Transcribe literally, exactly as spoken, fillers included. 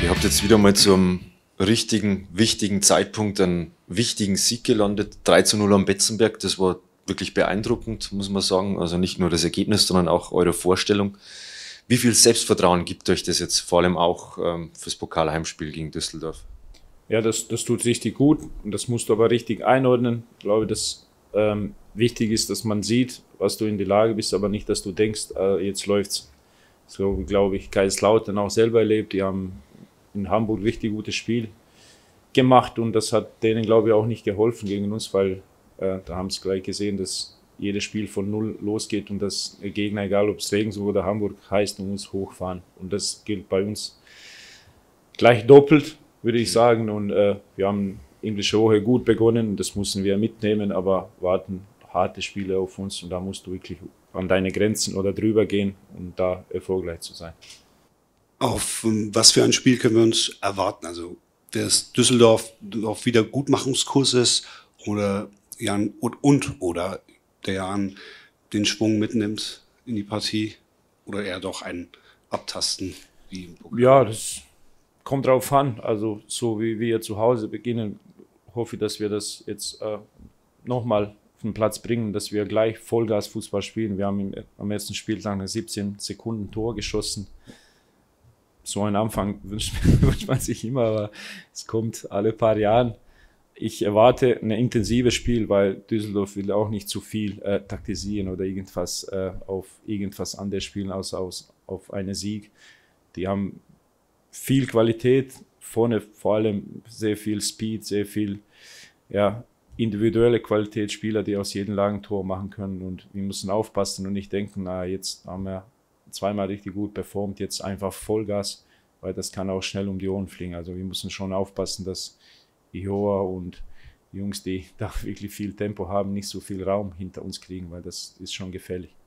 Ihr habt jetzt wieder mal zum richtigen, wichtigen Zeitpunkt einen wichtigen Sieg gelandet. drei zu null am Betzenberg, das war wirklich beeindruckend, muss man sagen. Also nicht nur das Ergebnis, sondern auch eure Vorstellung. Wie viel Selbstvertrauen gibt euch das jetzt, vor allem auch ähm, fürs Pokalheimspiel gegen Düsseldorf? Ja, das, das tut richtig gut und das musst du aber richtig einordnen. Ich glaube, dass ähm, wichtig ist, dass man sieht, was du in der Lage bist, aber nicht, dass du denkst, äh, jetzt läuft's. So glaube ich, Kaiserslautern auch selber erlebt. Die haben in Hamburg ein richtig gutes Spiel gemacht und das hat denen, glaube ich, auch nicht geholfen gegen uns, weil äh, da haben sie gleich gesehen, dass jedes Spiel von null losgeht und das Gegner, egal ob es Regensburg oder Hamburg heißt, muss hochfahren. Und das gilt bei uns gleich doppelt, würde ich sagen. Und äh, wir haben englische Woche gut begonnen, das müssen wir mitnehmen, aber warten harte Spiele auf uns und da musst du wirklich an deine Grenzen oder drüber gehen, um da erfolgreich zu sein. Auf was für ein Spiel können wir uns erwarten? Also, dass Düsseldorf auf Wiedergutmachungskurs ist oder Jan und, und oder der Jan den Schwung mitnimmt in die Partie oder eher doch ein Abtasten wie im Pokal? Ja, das kommt drauf an. Also so wie wir zu Hause beginnen, hoffe ich, dass wir das jetzt äh, nochmal auf den Platz bringen, dass wir gleich Vollgas-Fußball spielen. Wir haben im, am ersten Spieltag nach siebzehn Sekunden Tor geschossen. So einen Anfang wünscht, wünscht man sich immer, aber es kommt alle paar Jahre. Ich erwarte ein intensives Spiel, weil Düsseldorf will auch nicht zu viel äh, taktisieren oder irgendwas äh, auf irgendwas anderes spielen, außer aus, auf einen Sieg. Die haben viel Qualität, vorne vor allem sehr viel Speed, sehr viel ja, individuelle Qualität, Spieler, die aus jedem Lagentor machen können und wir müssen aufpassen und nicht denken, na jetzt haben wir zweimal richtig gut performt, jetzt einfach Vollgas, weil das kann auch schnell um die Ohren fliegen. Also wir müssen schon aufpassen, dass Ihoa und die Jungs, die da wirklich viel Tempo haben, nicht so viel Raum hinter uns kriegen, weil das ist schon gefährlich.